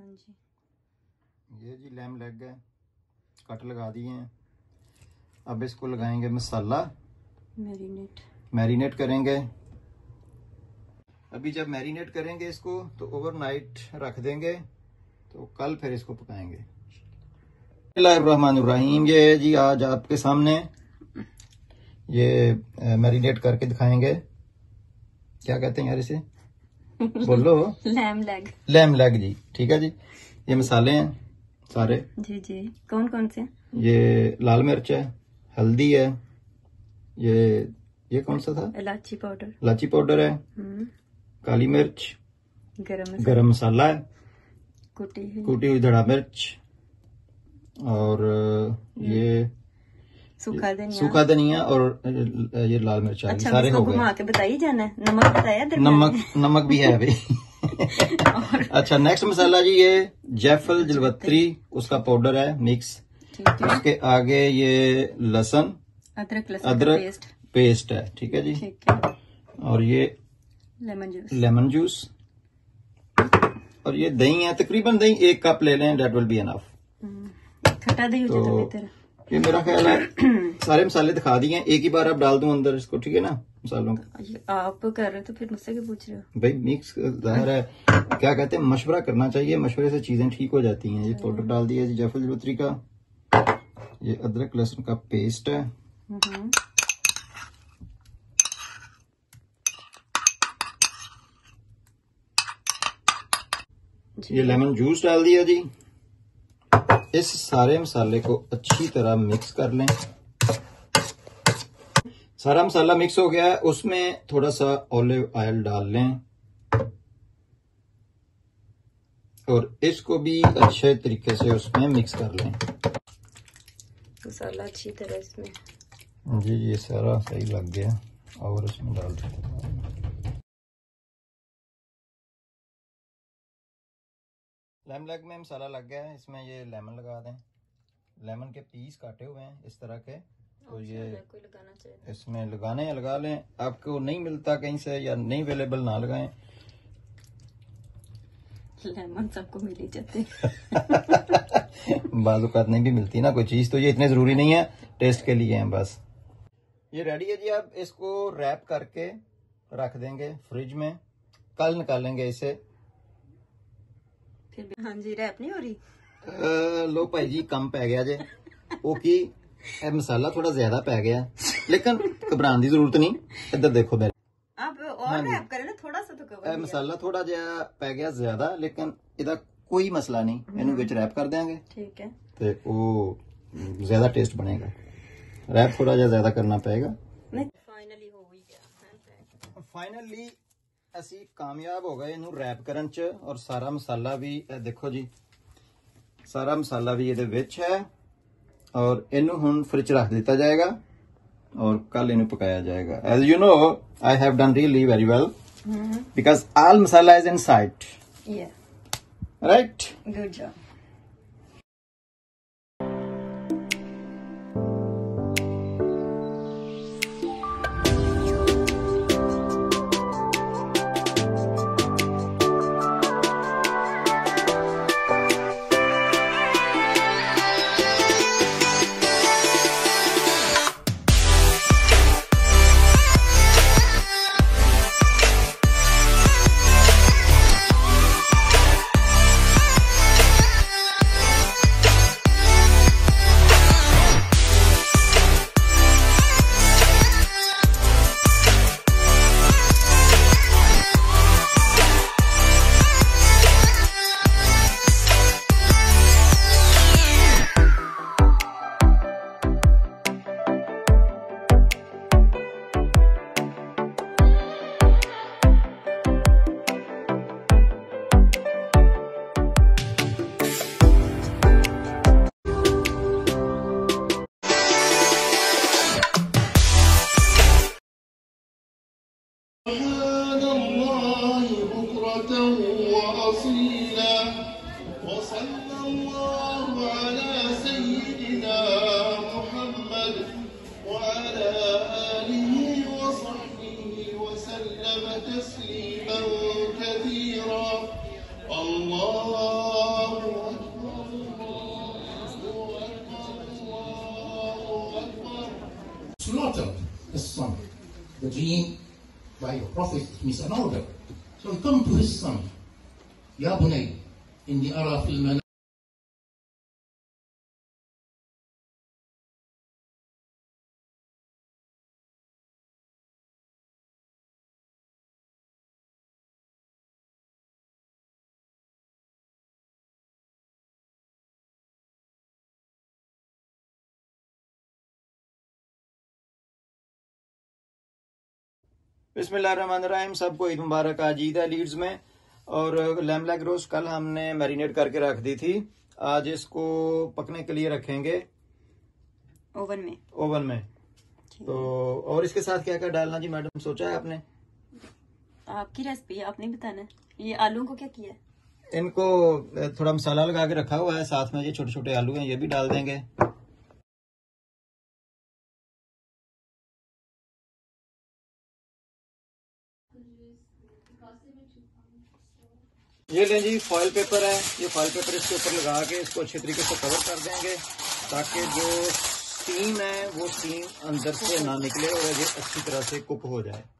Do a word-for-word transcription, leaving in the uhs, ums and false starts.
जी, ये जी lamb leg है, कट लगा दिए हैं। अब इसको लगाएंगे मसाला, मैरिनेट मैरिनेट करेंगे। अभी जब मैरिनेट करेंगे इसको तो ओवरनाइट रख देंगे, तो कल फिर इसको पकाएंगे। बिस्मिल्लाहिर्रहमानिर्रहीम। ये जी आज आपके सामने ये मैरिनेट करके दिखाएंगे। क्या कहते हैं यार इसे, बोलो। Lamb leg. लैम लेग जी, ठीक है जी। ये मसाले हैं सारे जी जी, कौन कौन से? ये लाल मिर्च है, हल्दी है, ये ये कौन सा था, इलायची पाउडर, इलायची पाउडर है, काली मिर्च, गरम गरम मसाला है, कुटी हुई कुटी हुई धड़ा मिर्च, और ये सूखा धनिया, सूखा धनिया और ये लाल मिर्च। अच्छा, सारे हो घुमा गए। के बताइए जाना है। नमक बताया? नमक नमक भी है अभी। अच्छा, नेक्स्ट मसाला जी ये जैफल जलवत्री, उसका पाउडर है मिक्स। उसके आगे ये लहसुन, अदरक लहसुन अदरक पेस्ट पेस्ट है, ठीक है जी। ठीक है। और ये लेमन जूस, लेमन जूस, और ये दही है, तकरीबन दही एक कप ले लें, डेट विल बी एनफ। खट्टा दही हो जाता है तेरा। ये मेरा ख्याल है सारे मसाले दिखा दिए हैं, एक ही बार आप डाल दूं अंदर इसको, ठीक है ना, मसालों को। आप कर रहे हो तो फिर मुझसे क्यों पूछ रहे हो? भाई मिक्स जाहिर है, क्या कहते हैं, मशवरा करना चाहिए, मशवरे से चीजें ठीक हो जाती हैं। ये पाउडर डाल दिया जी जैफल जलवत्री का, ये अदरक लहसुन का पेस्ट है, ये लेमन जूस डाल दिया जी। इस सारे मसाले को अच्छी तरह मिक्स कर लें। सारा मसाला मिक्स हो गया है, उसमें थोड़ा सा ऑलिव ऑयल डाल लें और इसको भी अच्छे तरीके से उसमें मिक्स कर लें। मसाला अच्छी तरह इसमें जी, ये सारा सही लग गया और इसमें डाल दें। लेमन लेग में मसाला लग गया है, इसमें ये लेमन लगा दें। लेमन के पीस काटे हुए हैं इस तरह के, तो ये लगाना चाहिए। इसमें लगाने या लगा लें। आपको नहीं मिलता कहीं से या नहीं अवेलेबल, ना लगाएं। लेमन सबको मिल ही जाते बाज़ औक़ात नहीं भी मिलती ना कोई चीज, तो ये इतने जरूरी नहीं है, टेस्ट के लिए है बस। ये रेडी है जी। अब इसको रैप करके रख देंगे फ्रिज में, कल निकालेंगे इसे। फिर हाँ जी, रैप नहीं हो रही। आ, लो भाई जी, कम पै गया जे वो की मसाला थोड़ा ज्यादा पै गया, लेकिन घबराने की जरूरत नहीं। इधर देखो मेरे, अब और रैप करें ना, थोड़ा सा तो कवर। मसाला थोड़ा जहा पै गया ज्यादा, लेकिन इहदा कोई मसला नहीं, इनू विच रैप कर देंगे, ठीक है, ते वो ज्यादा टेस्ट बनेगा। रैप थोड़ा जहा ज्यादा करना पड़ेगा। फाइनली हो ही गया, फाइनली ਅਸੀਂ कामयाब हो गए इनू रैप करन च, और सारा मसाला भी देखो जी, सारा मसाला भी ਇਹਦੇ ਵਿੱਚ है, और इनू हुन फ्रिज रख दिता जाएगा और कल इनू पकाया जाएगा। As you know, I have done really very well because all masala is inside. Yeah. Right? Good job. وأصيلا وصلى الله على سيدنا محمد وعلى آله وصحبه وسلم تسليما كثيرا. الله slaughtered his son. The dream by the Prophet is an order. So he come to his son. Ya bunay, inni ara fil manam. बिस्मिल्लाहिर्रहमानिर्रहीम। सबको ईद मुबारक। आज ईद है Leeds में, और lamb leg roast कल हमने marinate करके रख दी थी। आज इसको पकने के लिए रखेंगे ओवन में ओवन में तो और इसके साथ क्या क्या डालना जी मैडम, सोचा है आपने? आपकी रेसिपी आपने बताना है। ये आलू को क्या किया है? इनको थोड़ा मसाला लगा के रखा हुआ है, साथ में ये छोटे छोटे आलू हैं, ये भी डाल देंगे। ये लें जी, फॉइल पेपर है, ये फॉइल पेपर इसके ऊपर लगा के इसको अच्छे तरीके से कवर कर देंगे ताकि जो स्टीम है वो स्टीम अंदर से ना निकले और ये अच्छी तरह से कुक हो जाए।